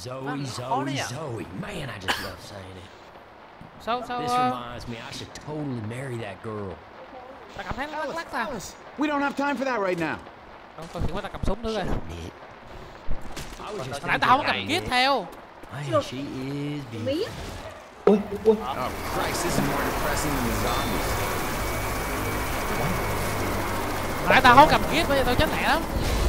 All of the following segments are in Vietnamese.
Zoe, Zoe, Zoe. Man, I just love saying it. This Sao reminds me, I should totally marry that girl. ta cảm thấy nó lắc ta. We don't have time for that right now. Đâu, tôi hiện ta cầm súng nữa rồi. I was just Hồi nãy tao không có cầm thinking, kiếp theo. man, she is beautiful. Ui, ui. Oh, Christ, this is more depressing than the zombies. Hồi nãy tao không cầm kiếp, bây giờ tao chết lẹ lắm.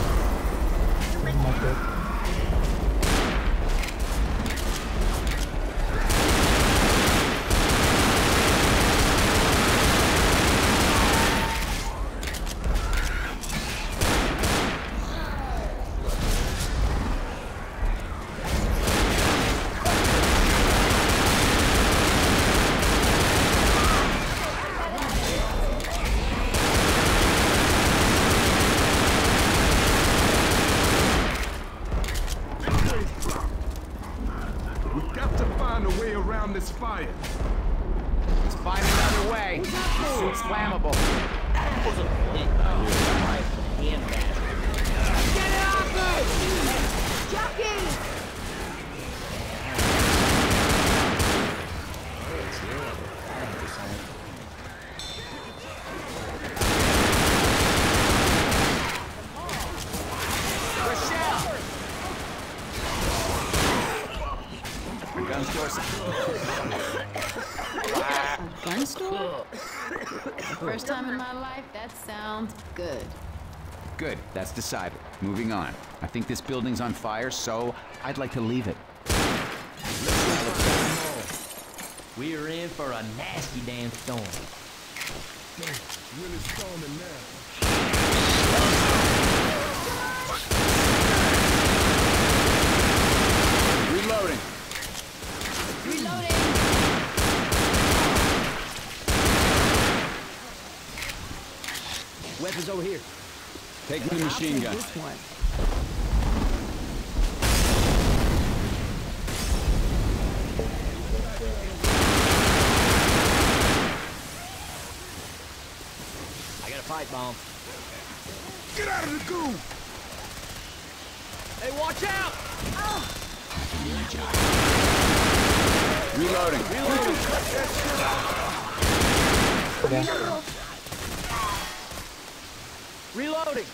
This fire. Let's find another way. The suit's flammable. Get it off me! Jockey! Gun store. A gun store? First time in my life, that sounds good. Good, that's decided. Moving on. I think this building's on fire, so I'd like to leave it. We are in for a nasty damn storm. Really storming now. Reloading. Reloading! Weapons over here. Take the machine gun. This one. I got a pipe bomb. Get out of the goo! Hey, watch out! Reloading. Reloading!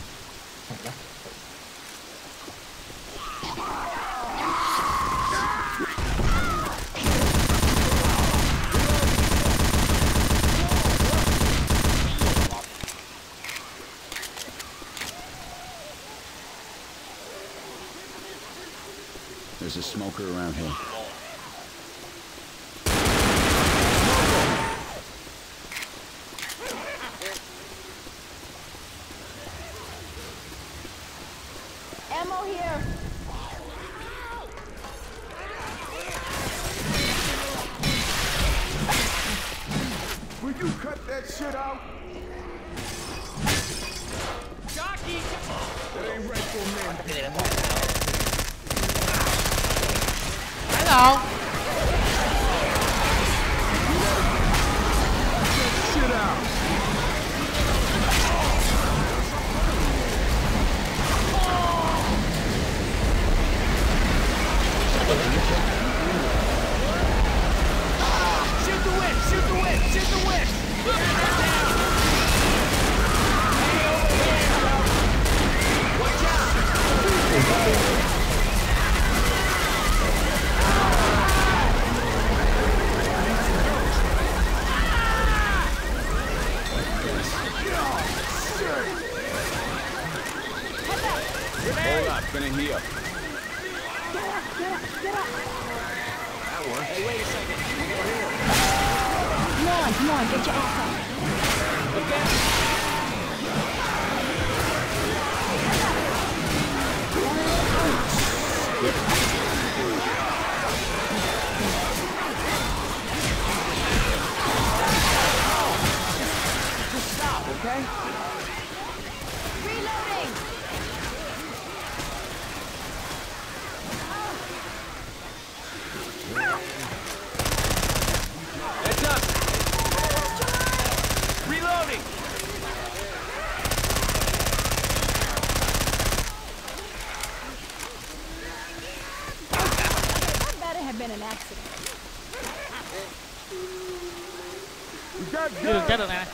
There's a smoker around here. Ammo here. Will you cut that shit out? Jockey! That ain't right for a man. Thấy đâu? Shit out. Shoot the whip! Shoot the whip! Shoot the whip! Watch out! Hold up, gonna heal. That worked. Hey, wait a second. Come on, get your ass up. Just stop, okay? Reloading! Heads up! Reloading! Chứ đừng chết được nè.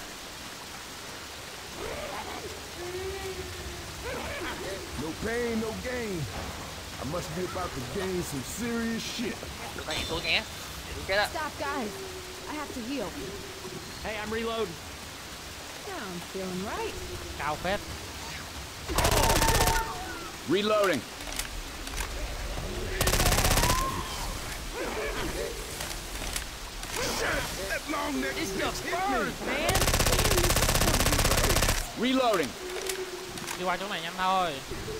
No pain, no gain. I must be about to gain some serious shit. Đừng có hẹn tôi nhé. Tôi chết á. Stop, guys. I have to heal. Hey, I'm reloading. Now I'm feeling right. Cao phết. Reloading. That long neck This bitch stuff's hit me. burns, man. Reloading. Đi qua chỗ này nhanh thôi.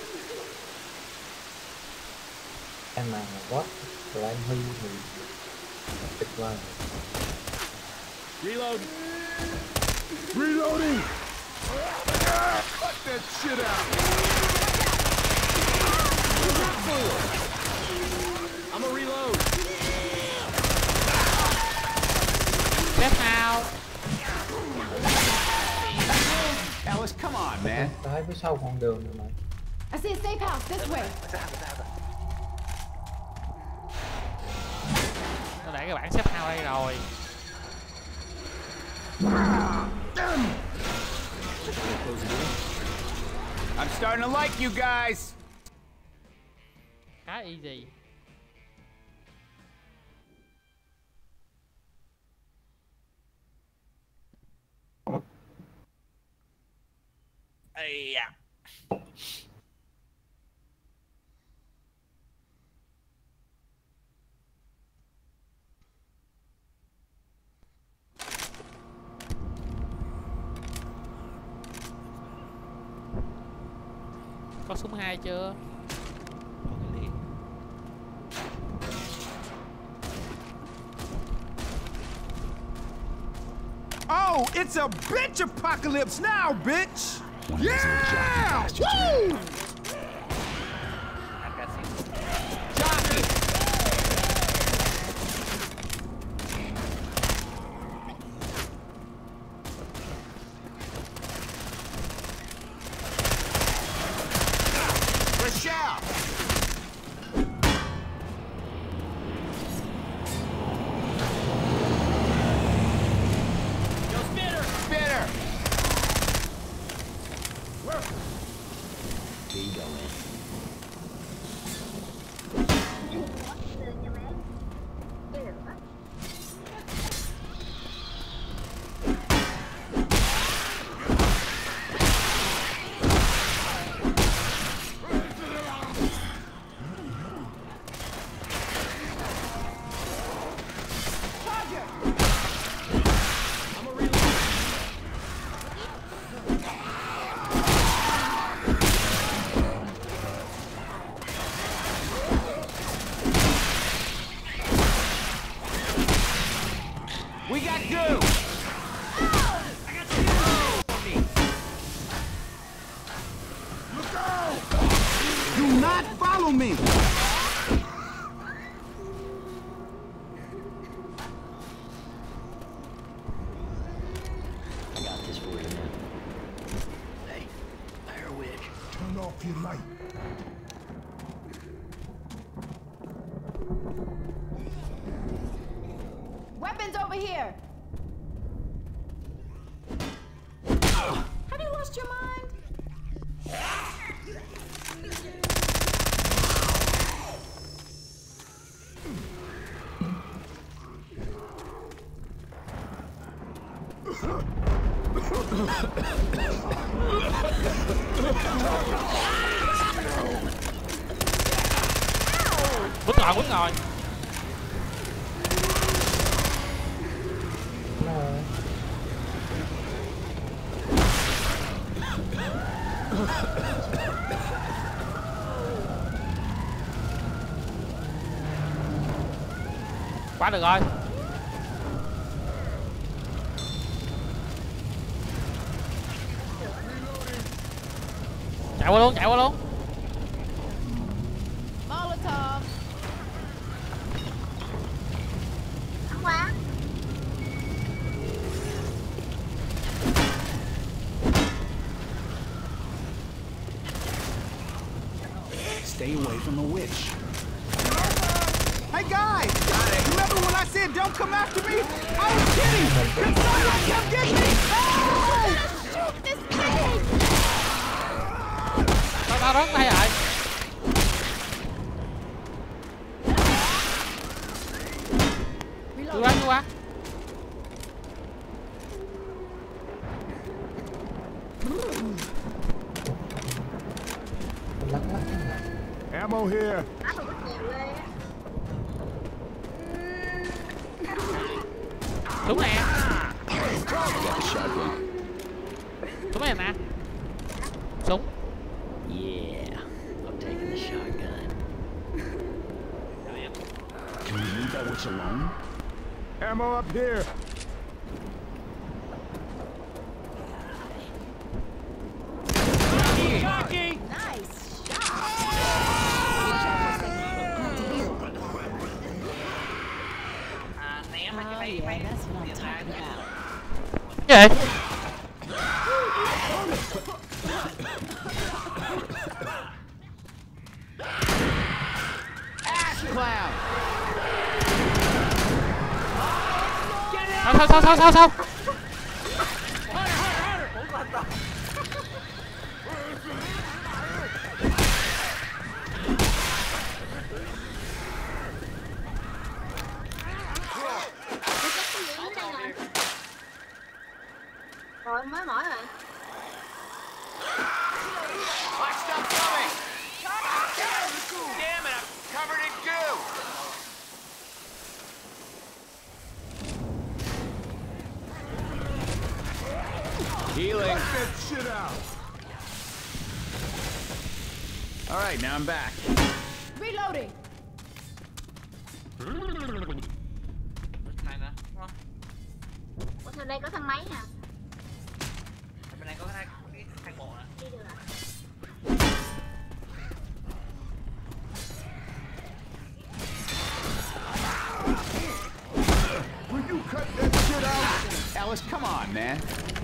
Em mà what là anh Huy thì tuyệt vời. Reload. Reloading. Cut that shit out. I'm gonna reload. Xếp nào. Alice, come on, man. Tới phía sau con đường này mày. I see a safe house this way. Nó để cái bảng xếp hao đây rồi. I'm starting to like you guys. Khá easy. Ây da. Có súng 2 chưa? Oh, it's a bitch apocalypse now, bitch. One of these little jockey Yeah! bastards. Woo! I've got some. Jockey! Rochelle! Yo, Spitter. Spitter! Here you go, man. We got goo! Look out! Do not follow me! I got this for you, man. Hey, Blair Witch. Turn off your light. Weapons over here. Have you lost your mind? Quýnh rồi, quýnh rồi. Quá được rồi. Chạy qua luôn, chạy qua luôn. Molotov. Stay away from the witch. Hey guys! Got it. Remember when I said don't come after me? I was kidding. Can someone come get me? Shoot this thing! Tao đón tay lại. Chú qua. Ammo here. Đúng nè. Got the shotgun. Đúng này nè. Súng. Yeah, I'm taking the shotgun. Can you leave that witch alone? Ammo up here. Nice shot! Oh, yeah, that's what I'm talking about. Cái gì? Sao? Rồi mới mở rồi. Watch stuff coming! Damn it, I'm covered in goo! Healing. Get that shit out. All right, now I'm back. Reloading! Ủa sao đây có thang máy nè? Bên này có cái thang bộ nè. Đi được ạ. Will you cut that shit out? Alice, come on, man.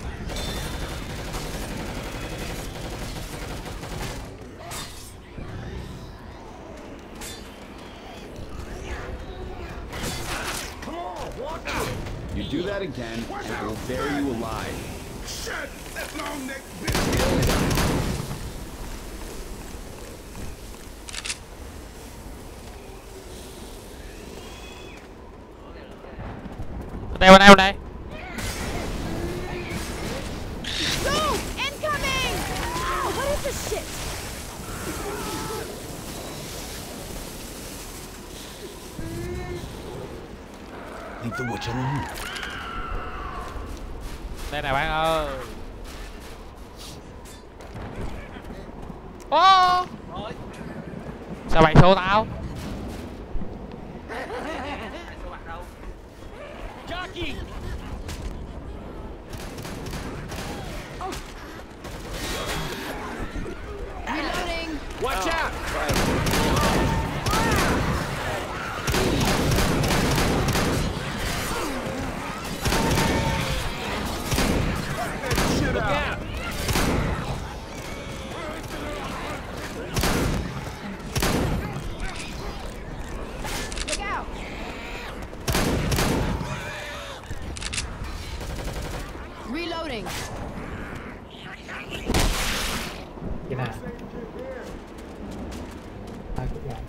You do that again, and I will bury you alive. Shit! That long-necked bitch! Bên đây. Go! Incoming! Ow, what is this shit? Leave the witch alone. Đây này bạn ơi. Ô! Sao mày xô tao? Reloading! Watch out! Shit out! Look out! Reloading! Cái nào? Ai cũng làm.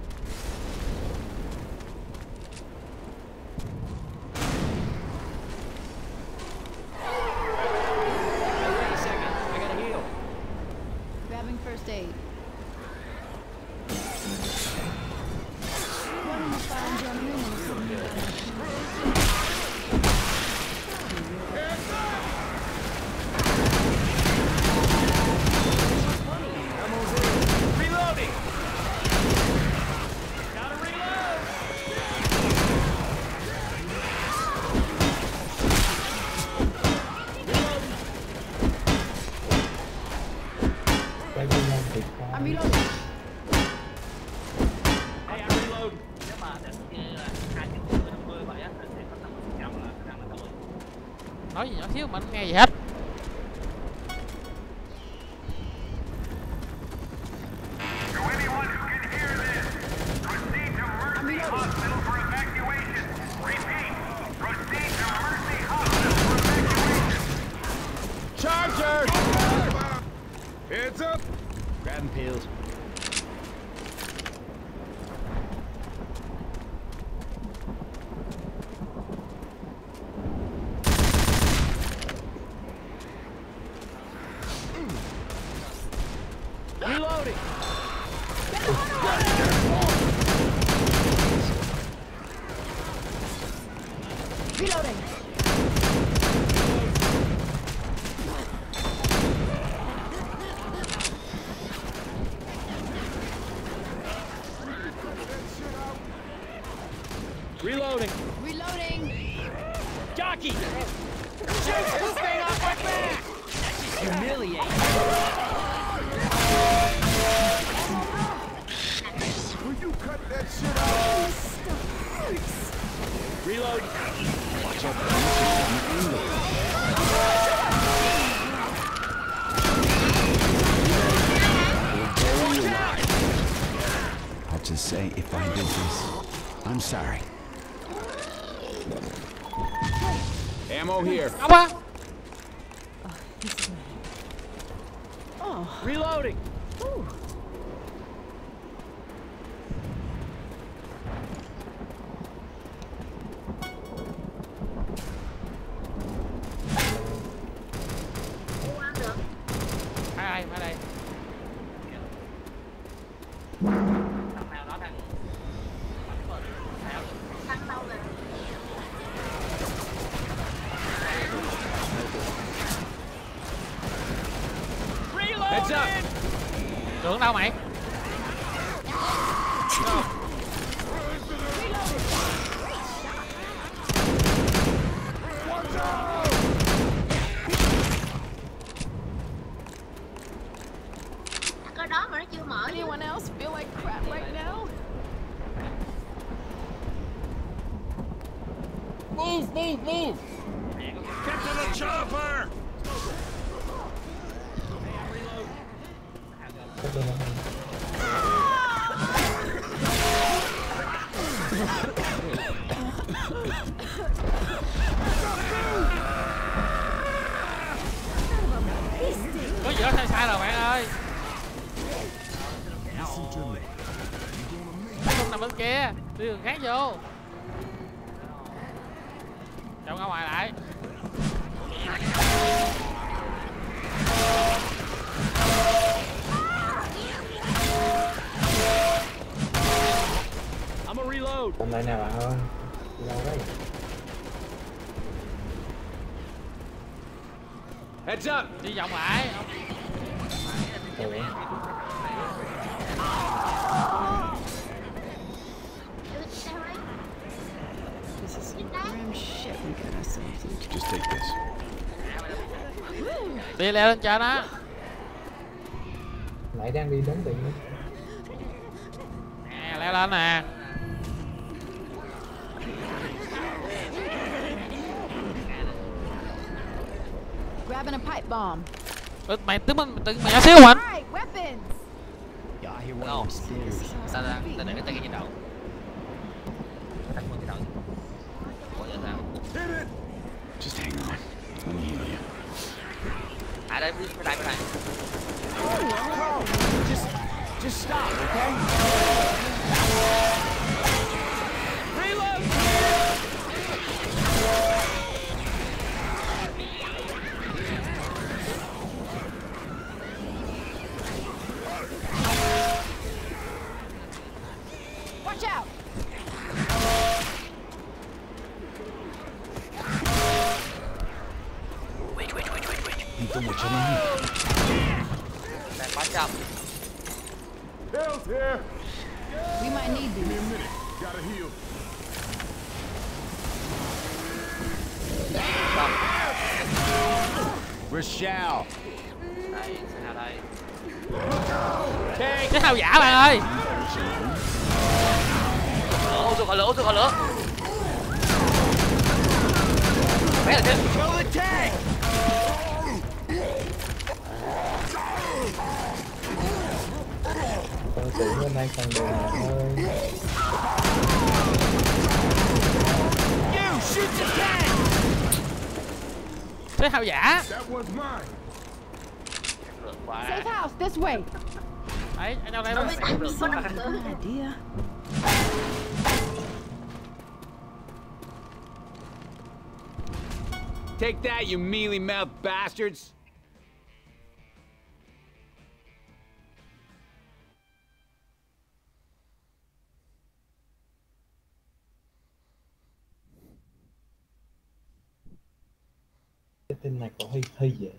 Grabbing first aid. One in the fine gentleman and a Reloading! Cái gì làm thì I'm reloading. Nói gì nhỏ xíu mà anh nghe gì hết. I'm reloading. Charger! Heads up! Grabbing pills. Reloading! Reloading. Reloading! Reloading. Jockey! Shoot this thing off my back! That's just humiliating. Will you cut that shit out? Reload! Watch out for I'll just say, if I did this, I'm sorry. Ammo here. Không á. Reloading! Mua ăn được. Phải đây. Thằng nào đó thằng... Tăng đâu rồi. Heads up! Trưởng đâu mày? Cái đó mà nó chưa mở. Anyone else feel like crap right now? Move, move, move! Get to the chopper! Cái bên này. Có gì đó sai rồi bạn ơi. Không nằm bên kia, đi đường khác vô. Cho ra ngoài lại. I'm a reload! Bên đây nè bạn ơi. Đi đâu đấy? Heads up! Đi vòng lại. Ủa? Grim shit we got ourselves into. Just take this. Đi leo lên trên á. Nãy đang đi đến tiệm. Nè, leo lên nè. Grabbing a pipe bomb. Mày mày nhỏ xíu anh. Alright, weapons. Dạ, I hear one on the stairs. Ta để cái tay trên đầu. Đặt một cái đầu. Ủa vậy sao? Hit it! Just hang on. Let me heal you. À đây, bên này. Just stop, okay? Reload! Watch out. Wait. Need to watch your line. Này quá chậm. Hell's here! We might need Give me these. a minute. Gotta heal. Rochelle! Đây, sao đây? Cái sao giả bạn ơi. Lửa. Bé là chứ. Kill the tank! Con tưởng bên đây còn đường nào thôi. You shoot the tank! Thế hào giả. That one's mine. Được quá. Safe house, this way. Đấy, anh đâu đây Nó luôn. mới tại vì có động cơ. Idea. Take that, you mealy-mouthed bastards! Cái tên này có hơi dễ.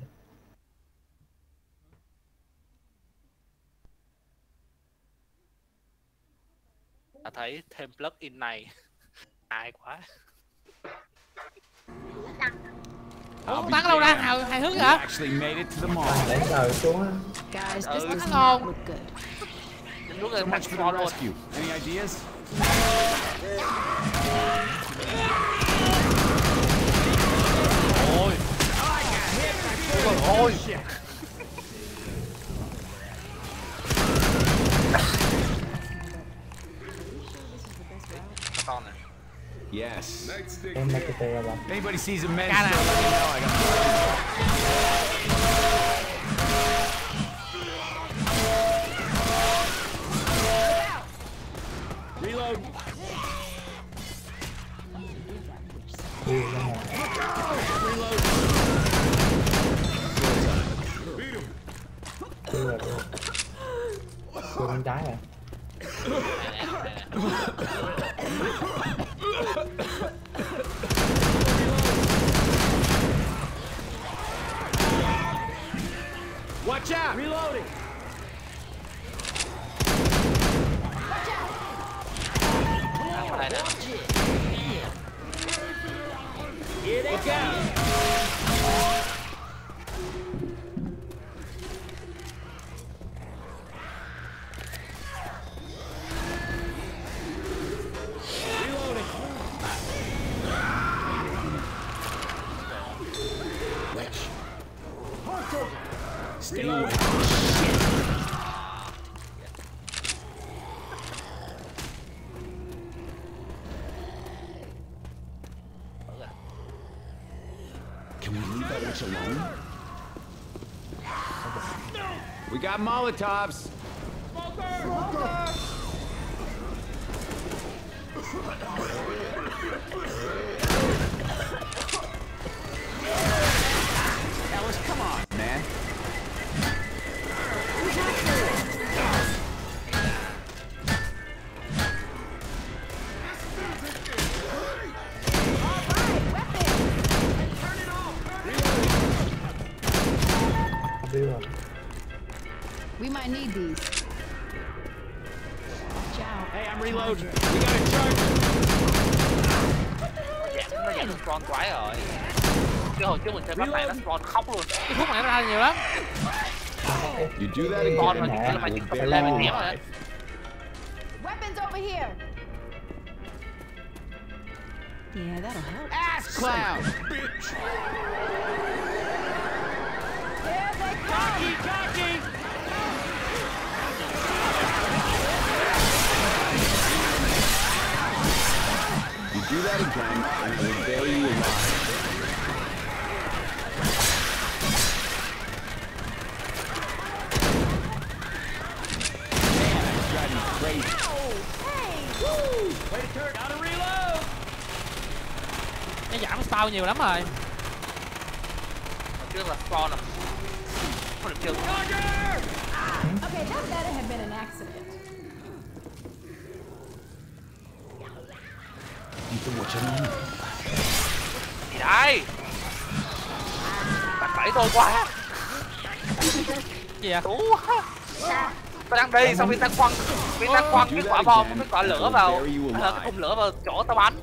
Ta thấy thêm plugin này ai quá. Ủa, bắn đâu ra hài hước We hả? actually made it to the mall. Lấy đời xuống á. Guys, this Oh, does come not on. look good. Lúc này So much for the rescue. Any ideas? Ôi. Trời ơi. Con này. Yes. Nightstick Em lấy here. cái tay ra bắn. If anybody sees a men's Got it. store, let me know. I got Reload. Đưa ra ngoài. Đưa rồi, đưa. Đưa bên trái rồi. Watch out! Reloading. Ở đây nè. Look out. Stay away. Can we leave that witch alone? We got Molotovs. Ellis, come on, man. Đưa rồi. We might need these. Watch out. Hey, I'm reloading. We got a charger. Nó giảm được spawn quái rồi. Chứ hồi trước mình chơi bắt này nó spawn khóc luôn. Cái thuốc này nó ra nhiều lắm. You do that Spawn again, mà chỉ là mày I chỉ will có bury level you ném rồi alive. đấy. Weapons over here. Yeah, that'll help. Ass clown! Jockey, jockey. You do that again, and I will bury you alive. Drive me crazy. Way to turn. Gotta reload. Nó giảm spawn nhiều lắm rồi. Hồi trước là spawn là không được chưa. Okay, that better have been an accident. You can watch it on. Gì đây? Bạn bẫy tôi quá. Gì vậy? Đủ quá. Tao đang đi xong bên ta quăng cái quả bom, cái quả lửa vào cái khung lửa vào chỗ tao bắn.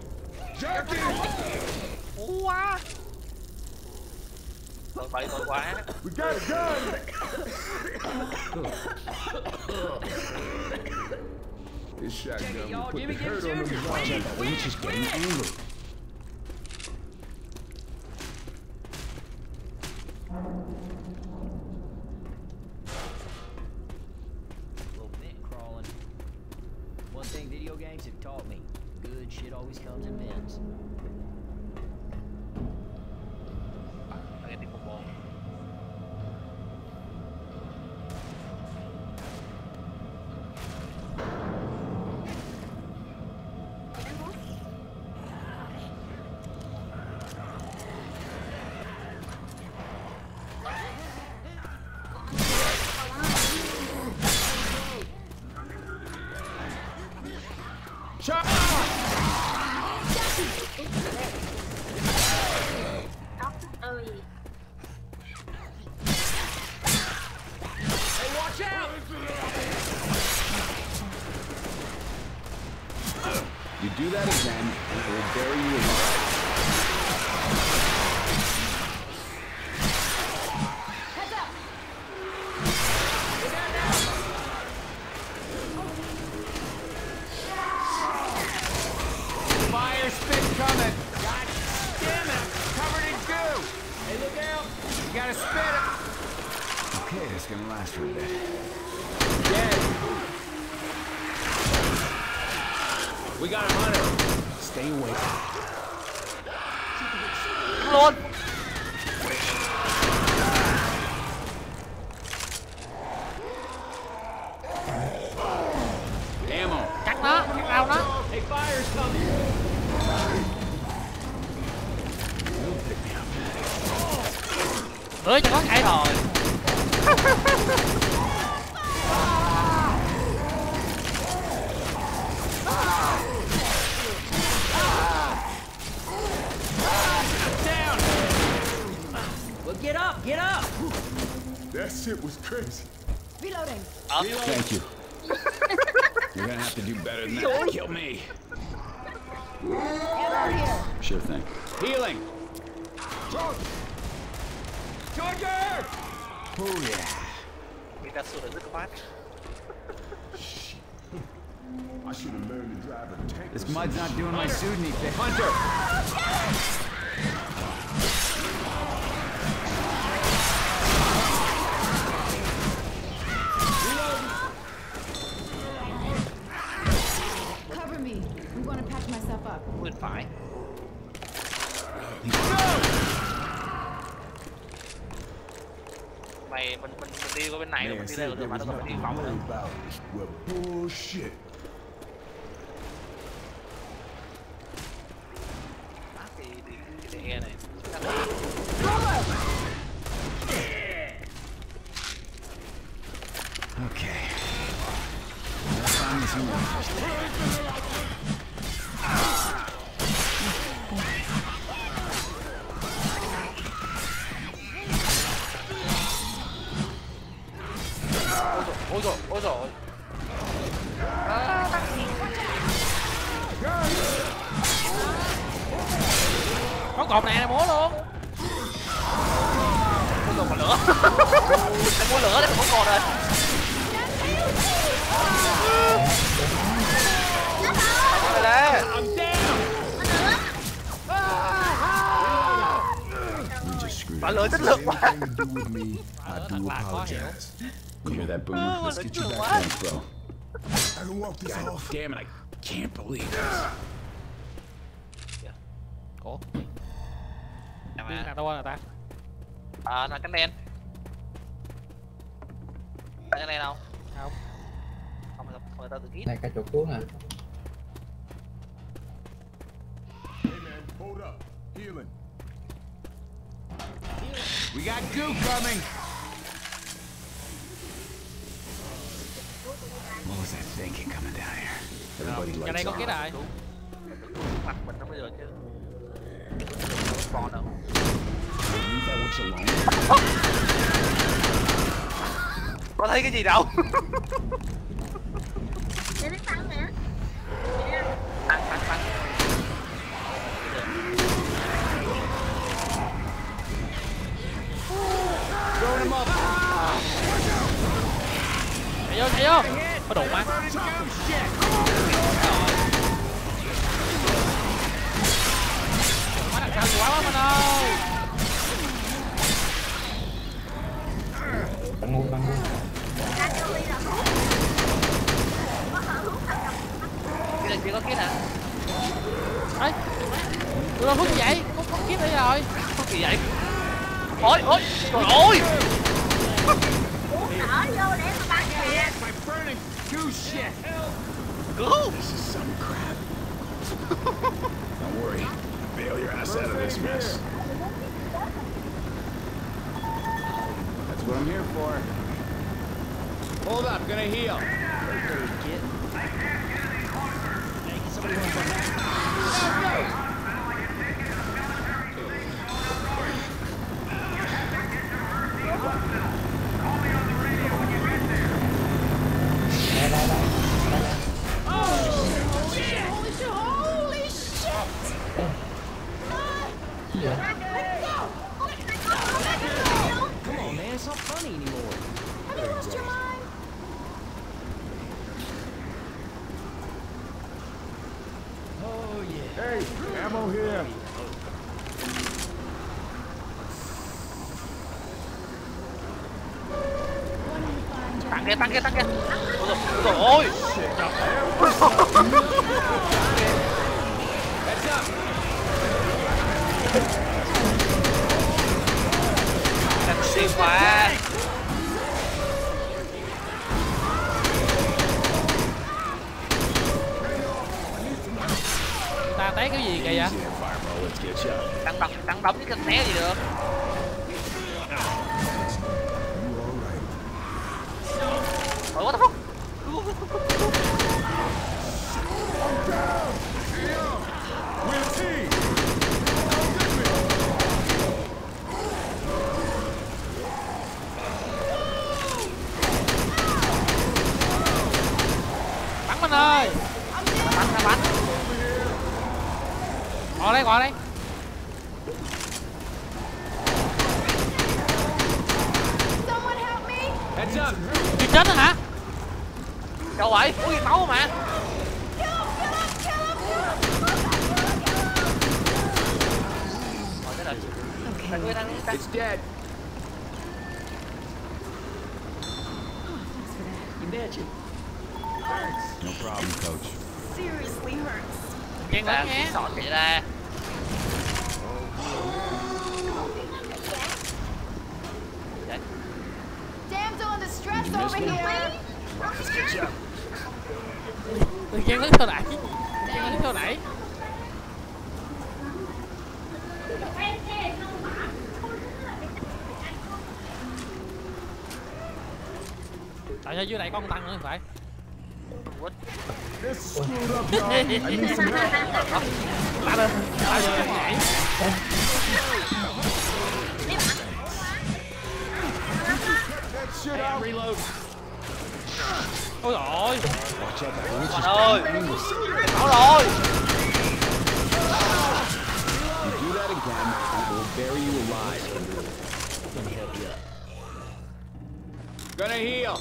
Đủ quá. Tôi bẫy tôi quá. We got a gun. This shotgun will put the hurt on them zombies. The witch is getting angry. Little vent crawling. One thing video games have taught me: good shit always comes in vents. do that again, and I will bury you alive. Heads up! Fire spit coming! God damn it! I'm covered in goo! Hey, look out! You gotta spit it! Okay, that's gonna last for a bit. Dead! We got him on it! Stay awake. Luôn. Ammo! Cắt nó, cắt ao nó. Hey, fire's coming! Ơi, cho nó chạy rồi. Well, get up, get up! That shit was crazy. Reloading. Thank you. You're gonna have to do better than that. Kill me. Get out here. Sure thing. Healing! Charger! Oh yeah. Người ta sửa được rất khoát. I should have learned to drive a tank. This mud's not doing my suit any fit. Hunter! Cover me. I'm going to patch myself up. Bên phải. Mình đi qua bên này rồi Man mình đi said lên there rồi mà was nó còn nothing đi to vòng worry nữa. about. Well, bullshit. Cái đè này. Okay. Let's find this one. Ôi dồi, ôi dồi. Có cột này múa luôn. Ôi dồi, còn lửa. Anh mua lửa đấy, không còn rồi. Rồi đấy. We just screwed Bà up. lửa chất lượng quá. Anything to do with me, I do apologize. You hear that, Boomer? Let's get you back. Thanks, bro. I can walk this off. Damn it, I can't believe this. Ủa, Nè đi mà. nào đâu rồi ta? À, là cái đen. Phải cái đen không? Không. Không, người ta tự kít. Này cái chỗ cứu nè. Hey man, hold up. Healing. We got goo coming! What was I thinking coming down here? Everybody Giờ likes đây có cái armor. rồi. Mặt mình nó bây giờ chứ. Không còn đâu. Leave that witch alone. Có thấy cái gì đâu. Để nó tăng nè. Tăng. Throwing him up! Chạy vô. Có đủ má. Má đằng sau nhiều quá mình ơi. Bắn luôn. Cái này kia có kít hả? Đấy. Đưa thuốc gì vậy? Có kiếp đây rồi. Có gì vậy? Ôi, trời ơi! Thở vô để mà bắn kìa. My burning goo shit! Cứu! This is some crap. Don't worry. Bail your ass out of this mess. That's what I'm here for. Hold up, gonna heal. Holy shit, lost your mind? Oh yeah. Hey, ammo here. Wanting to find your Tăng kia. Ôi ôi. Em xuyên quá. Ta té cái gì kìa vậy? Tăng đấm chứ cần né gì được. Ôi what the fuck. We're a team. Bắn mình ơi. Bắn. Qua đây. Someone help me! Heads up. Chưa chết nữa hả? Đâu vậy? Ui máu mà. Kill him! Rồi chết rồi. Tăng. It's dead. You betcha. No problem, coach. Seriously hurts. Chen lớn nhé. Sọt vậy ra. Damsel in distress over here! Tôi chen lớn theo nãy. Tại sao dưới này có con tăng nữa phải? This is screwed up, y'all. I need some help. Ta vô nhảy. That shit out. Reload. Ôi ôi. Bạn ơi. Máu rồi. You do that again, I will bury you alive. Let me help you up. Gonna heal.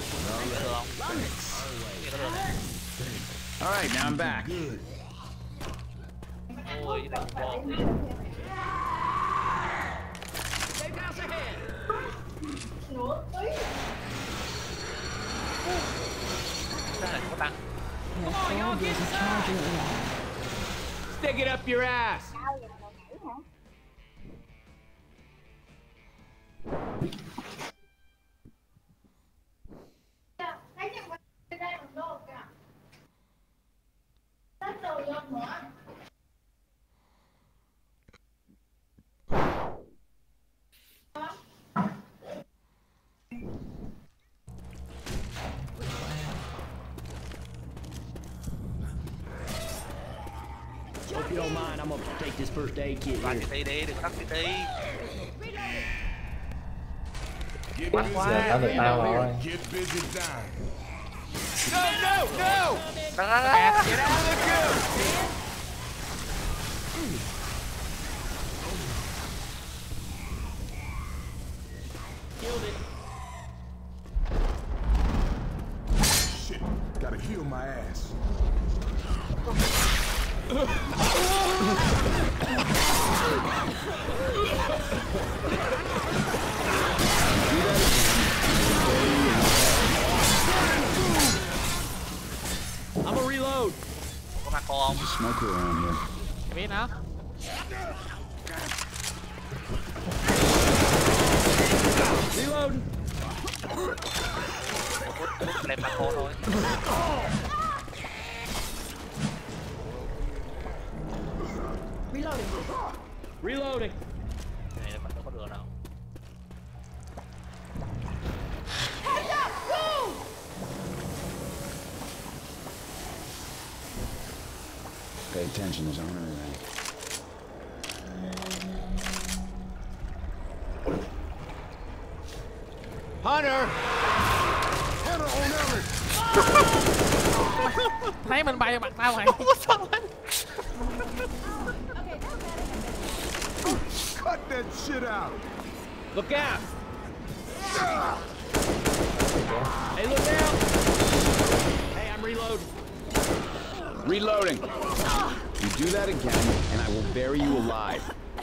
All right, now I'm back. Ôi cái này không cái này có tăng. Stick it up your ass. Hope you don't mind, I'm gonna take this first aid kit Bắt here. cái đi, đừng có tắt cái đi. Get Bắn busy. quá. Đã được tao rồi. Get busy dying. Ra. Shit, gotta heal my ass. I'm gonna reload. Có mặt con. Smoker around here. Biết nó. Reload. Lên mặt con thôi. Reloading. Cái này đâu có đường đâu. Pay attention, there's armor around. Hunter. Hunter on Eric. Thấy mình bay vào mặt tao mày. Cut that shit out. Look out. Hey, look out! Hey, I'm reloading. Reloading. You do that again, and I will bury you alive.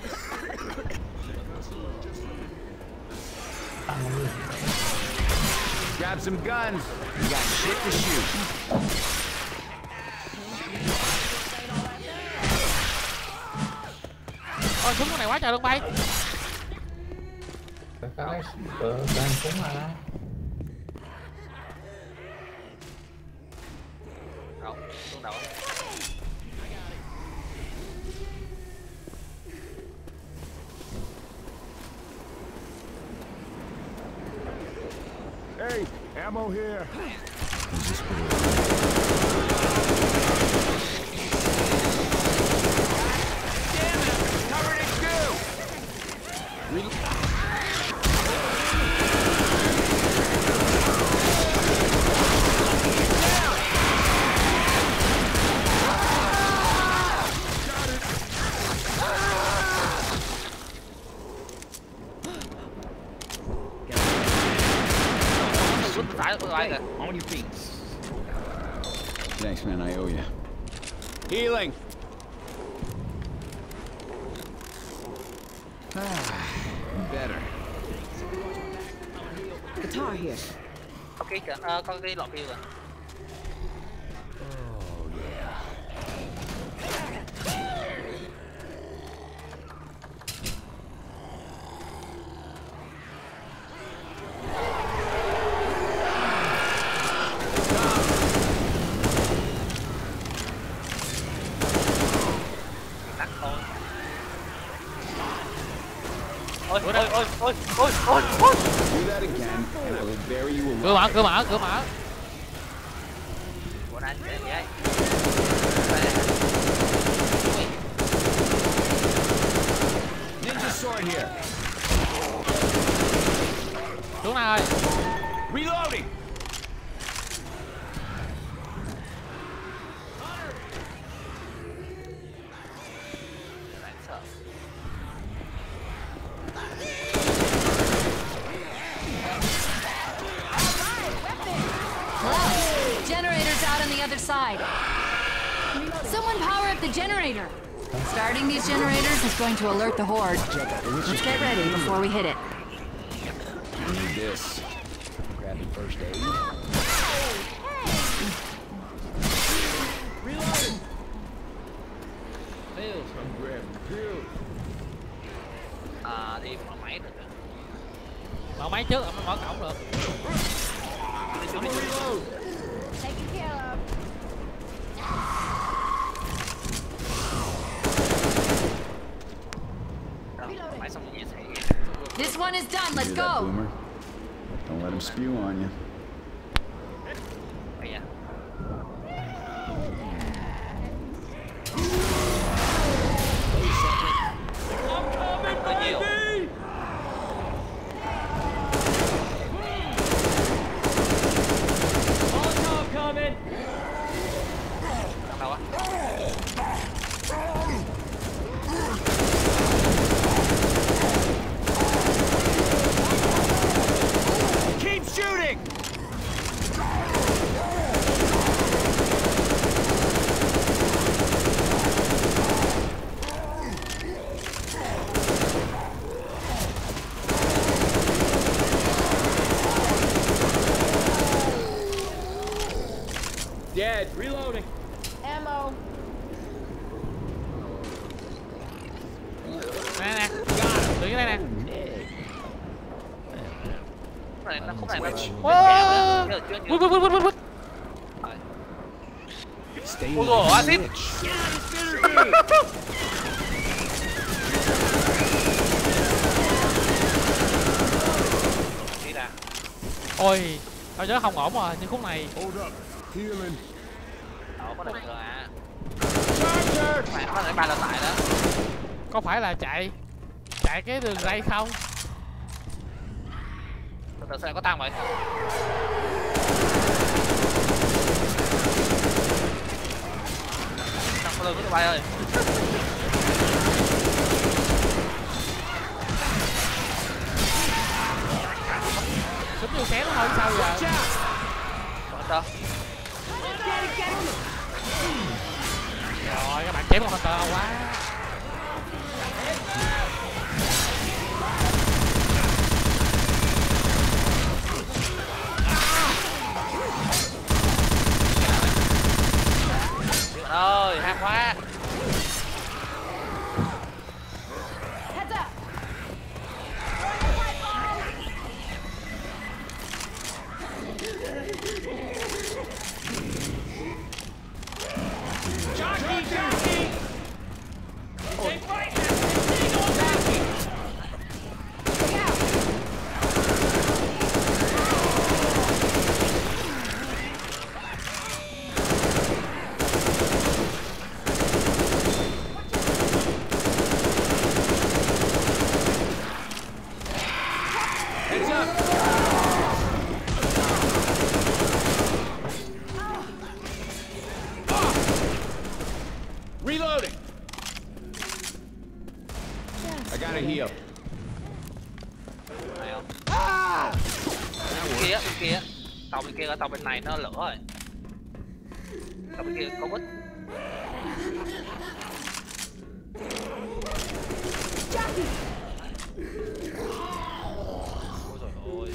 Grab some guns. We got shit to shoot. Ôi súng con này quá trời luôn bay. Cái đang súng mà. Đâu, xuống đâu. Hey, ammo here. Damn it! I'm covered in goo. On your feet. Thanks, man. I owe you. Healing. Better. Guitar here. Ok, có cái lọ kia rồi. Ôi. Do that again, and I will bury you alive. Cửa mở. Của anh vậy vậy. Ninja sword here. Xuống nào ơi. Reloading. Generator's out on the other side. Someone power up the generator. Starting these generators is going to alert the horde. Let's get ready before we hit it. I need this. Grabbing first aid. Reloading. Pills. I'm grabbing pills. Đi mở máy được. Mở máy trước, mới mở cổng được. Đi xuống. Taken care of. Máy xong như thế. This one is done. Let's Do that, go. Boomer. Don't let him spew on you. Bây giờ. Có nhiều. Molotov coming. Đâu á? Keep shooting. Dead. Reloading. Ammo. Nè. Đứng dưới đây nè. Khúc này nó Stay Ôi dồi, acid. Đi ra. Ôi, tao nhớ không ổn rồi, như khúc này. Hold up. Healing. Có này được à. Mày có thể bay lên lại đó. Có phải là chạy cái đường ray không? Từ xe có tăng vậy. Tăng có lưng của tụi bay ơi. Đúng như xé nó thôi sao giờ. Sao? Rồi các bạn chém con Hunter quá. Ơi, ham quá. Reloading. I gotta heal. Này không? Bên kia. Tàu bên kia, tàu bên này nó lửa rồi. Tàu bên kia có bích. Ôi trời ơi.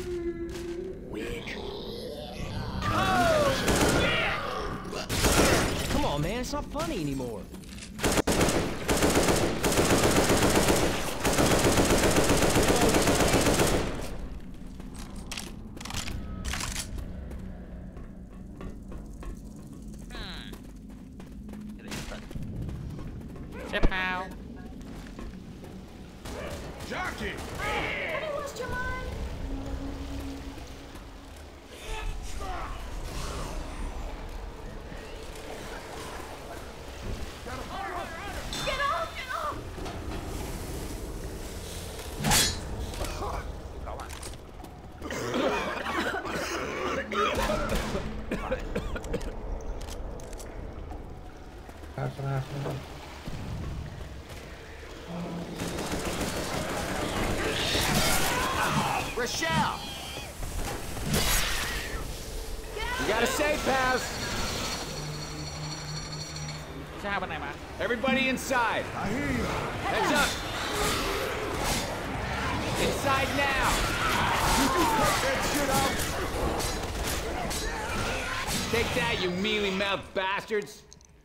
Come on, man, it's not funny anymore. Xếp hao. Jockey! Rochelle! You gotta save, pals! Sao bên này mà. Everybody inside! I hear you. Heads up! Inside now! Cut that shit out. Take that, you mealy-mouthed bastards!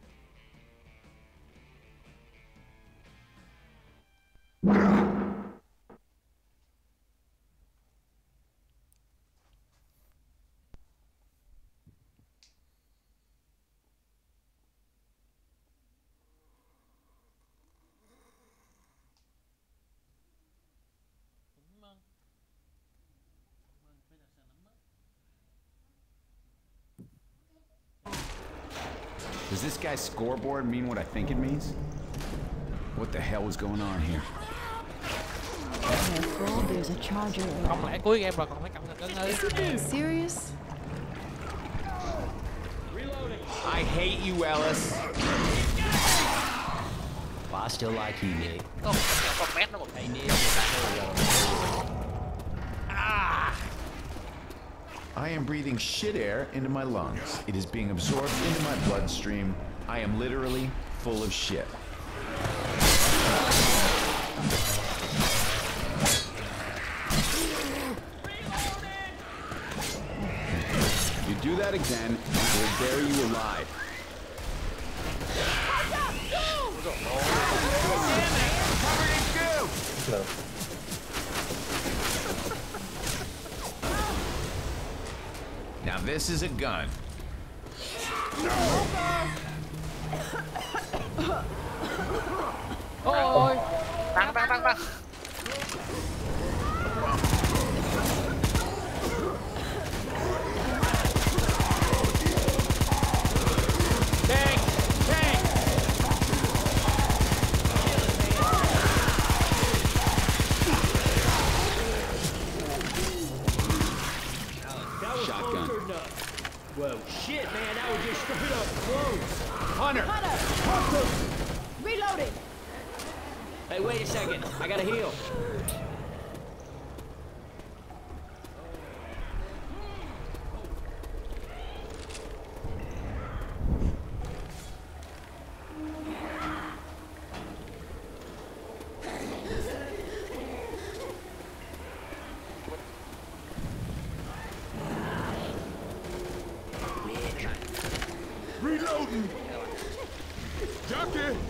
Does this guy's scoreboard mean what I think it means? What the hell was going on here? Careful, there's a charger. Không lẽ cuối game rồi còn phải cẩn thận hơn. Is he being serious? I hate you, Ellis. Well, I still like you, Nick. Con mét nó một Hey, Nick. I am breathing shit air into my lungs. It is being absorbed into my bloodstream. I am literally full of shit. You do that again, and we'll bury you alive. Now this is a gun. Ôi. Tăng. Shotgun. Whoa, shit, man, that was just straight up close. Hunter! Reloading! Hey, wait a second. I gotta heal. Reloading. Junkie.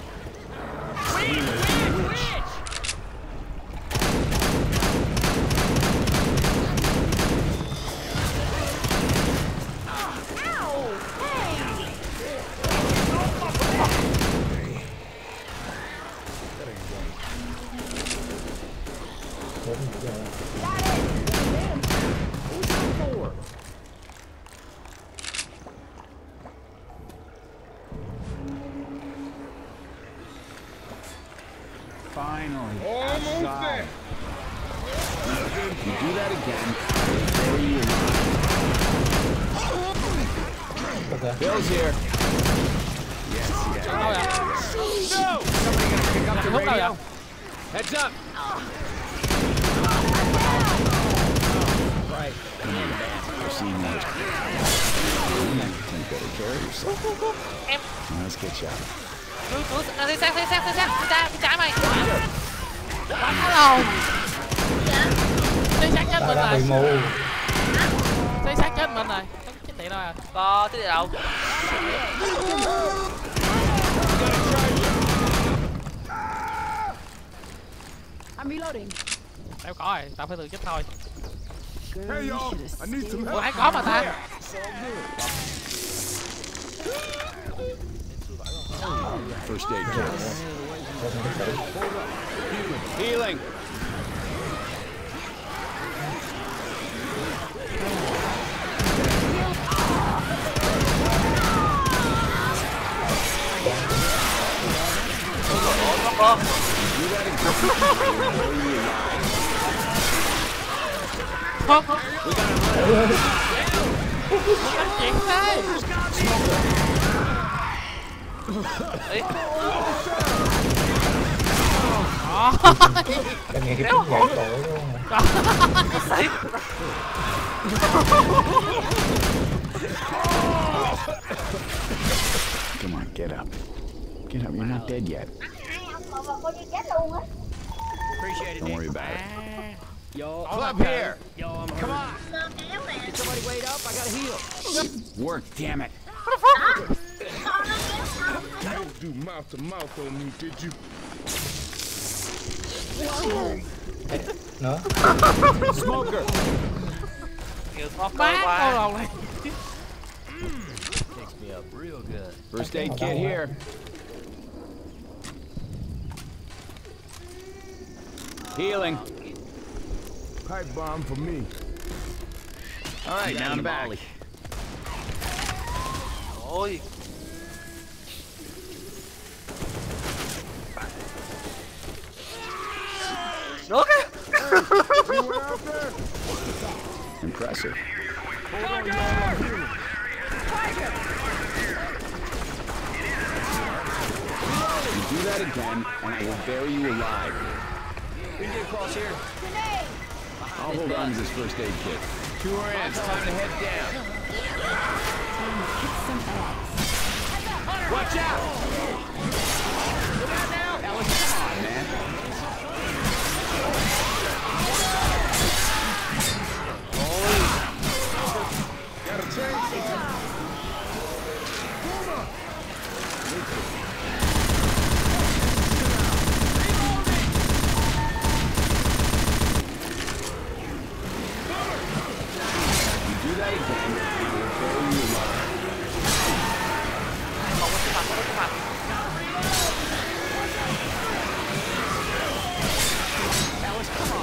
Finally. Almost outside. there. You do that again, there you are. Bill's here. Yes, yes. Đâu vậy? No! Somebody gonna pick up the Lúc đâu radio? vậy? Heads up! Right. Come on, I've seen that. Take better care of yourself. Em. Let's get you out. Đi trái mày. Bắn nó đâu? Xây sát chết mình Đang bị rồi. mù. Xây sát chết mình rồi. Chết tiện đâu à? Có cái gì đâu. I'm reloading. Đâu có rồi, tao phải tự chết thôi. Hey y'all, I need some Ủa help. hay có mà ta. First aid kit. Healing. Không. Chuyện thế. Ý. Em nghe cái tiếng nhảy cổ luôn. Đấy. Come on, get up. Get up, you're not dead yet. Appreciate it, Don't Nick. worry about it. Yo, Club here. Yo, I'm hurt. Come on. Can somebody wait up? I gotta heal. Work, damn it. You don't do mouth to mouth on me, did you? Nữa. Smoker. Nhiều khó cơ Bác quá. con đầu này. Picks me up real good. First aid kit here. Healing. Pipe bomb for me. All right, now I'm back. Ôi. Nước á. Impressive. You do that again, and I will bury you alive. We can get across here. I'll hold on to this first aid kit. Two more in. It's time to head down. Watch out! Alex, come on, man. Gotta change. You do that again, and I will bury you alive. Không có mặt, không có mặt. Alice, come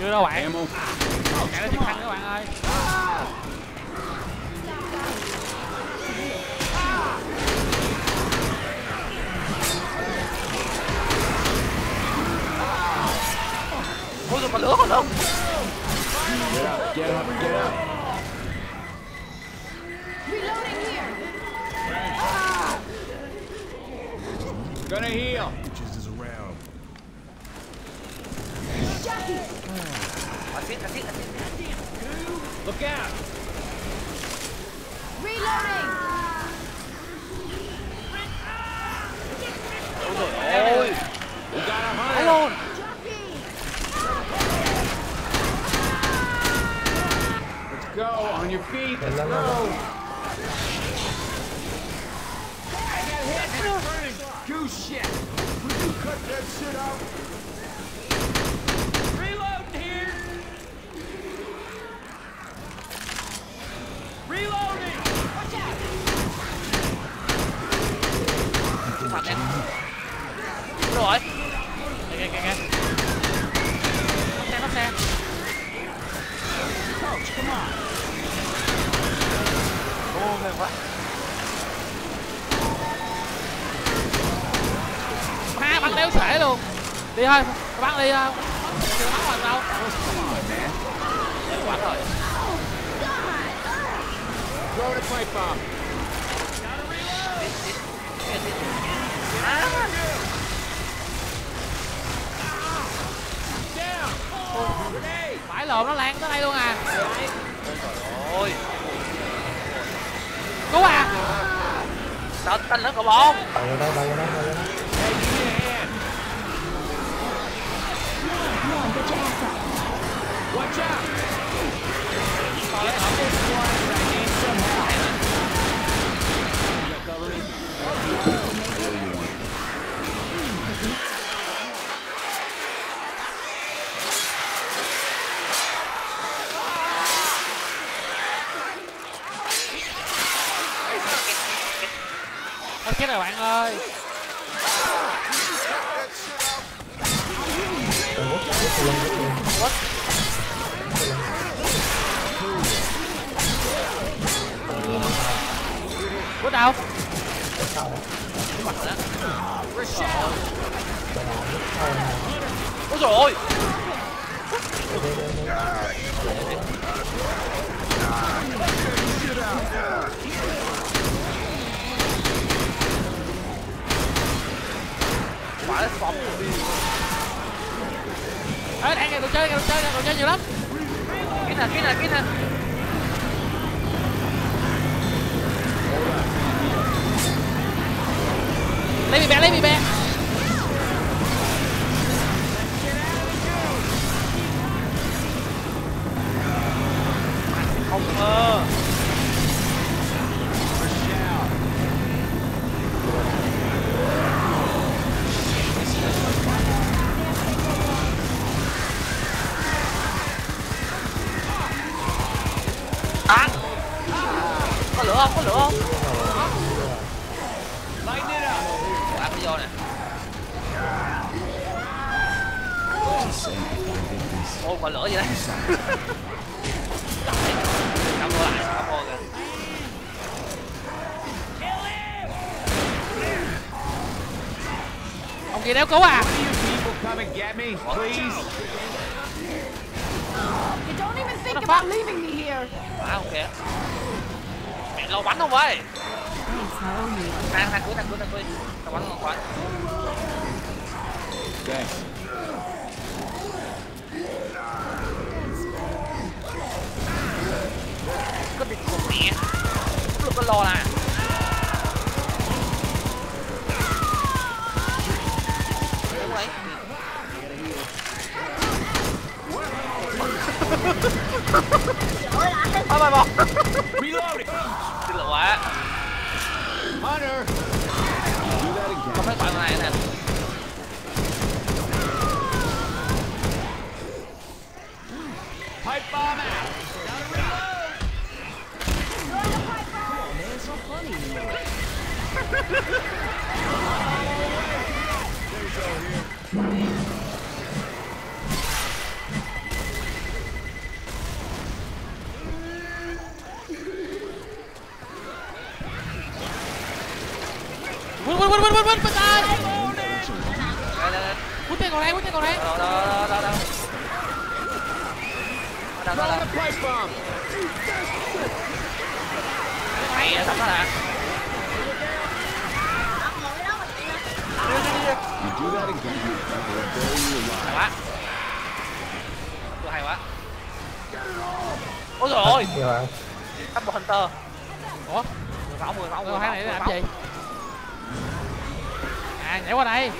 Chưa đâu bạn. Chạy ra trực thăng các bạn ơi. Ôi rồi còn lửa còn không? Get up, get up. Reloading here. Gonna heal. Just is around. Assist. Look out. Reloading. Ôi trời ơi. We got a hunter. Phải luôn. Let's go on your feet. Let's go. I got hit. Goose shit. Would you cut that shit out? Reload here. Reloading. Watch out. Phạt em. Rồi. Kìa. Bắt xe. Ô mệt quá. Ha, bắn đéo sể luôn. Đi thôi, bắn đi thôi. Chưa bắn hoàn đâu. Bắn rồi. Throw the pipe bomb. Phải lộn nó lan tới đây luôn à. Ôi. Cứu à. Tanh nữa cậu bông. Bay vô đó. Watch out. Chết rồi bạn ơi. Quất đâu? Ôi trời ơi. Phải phòng đi. Ê, đang đồ chơi nhiều lắm. Cái nè. Lấy bị bè. Không mơ. Có lửa không? Lighten it up. Ăn vô nè. Ôi quả lửa vậy đấy. Cầm vô lại, cầm vô kìa. Ông kia đéo cứu à. You people come and get me, please. You don't even think about leaving me here. Quá ok. Mẹ lâu bắn không vậy? Đang cuối. Tao bắn ngon quá. Thanks. Có bị cột mẹ. Lúc có lo nè. Đúng đấy. Bye bye. Reloading. Xin lỗi quá. Hunter. Do that again. Không phải bạn này nè. Pipe bomb out. bên tay. Đây. Quýt tiền còn đây. Đâu. Mày xong đó hả? You do that again, I will bury you alive. Hay quá. Tôi hay quá. Ôi trời ơi. Gì vậy? Tắp một Hunter. Ủa? 16. Hai này làm gì? À, nhảy qua đây.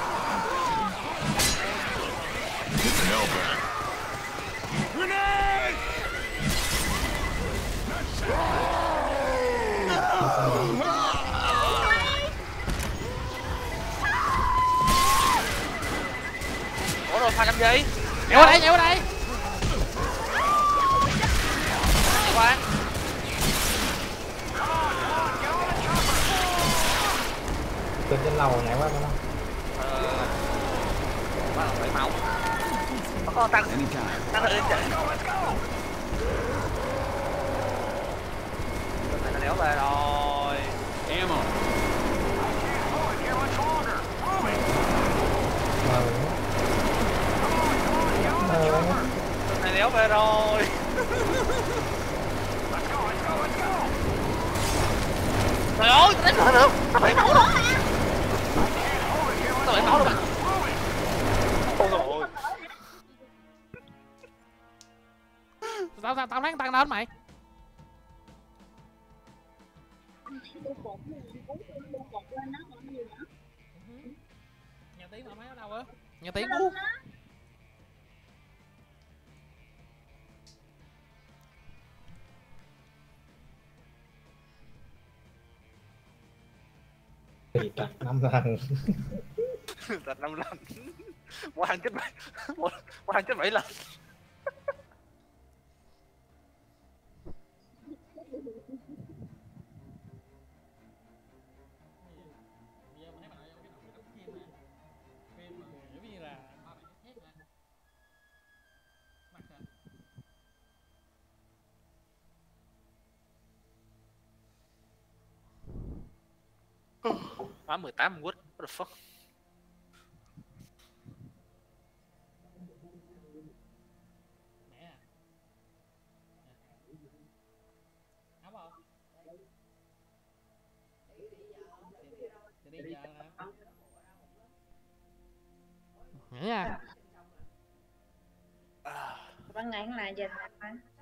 Ủa rồi pha làm gì? Nhảy qua đây. Qua. Trên lầu nhảy qua đâu? Quá là phải máu. Có tăng lên chạy. Này nó đéo về rồi. Ammo. Này đéo về rồi. Trời ơi, đánh được được. Nó phải máu rồi. Nó phải máu rồi bạn. Ôi trời ơi. Tao đánh tăng lên mày. Nhà tiếng mà máy ở đâu á? Nhà tiếng cú. Thì đặt 5 lần. Đặt 5 lần. Qua hàng chết 7 lần. Má 18 quýt, what the fuck. Nha. Ban ngày là giờ